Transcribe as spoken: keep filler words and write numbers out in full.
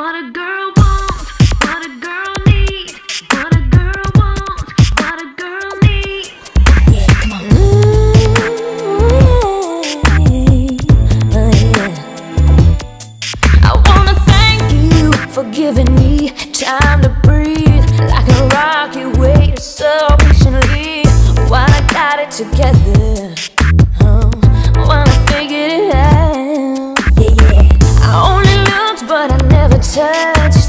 What a girl wants, what a girl needs, what a girl wants, what a girl needs. Yeah, come on. Ooh, oh yeah. I wanna thank you for giving me time to breathe, like a rock you waited so patiently while I got it together. Oh, while I figured it out. Yeah, yeah. I only looked, but I never touched.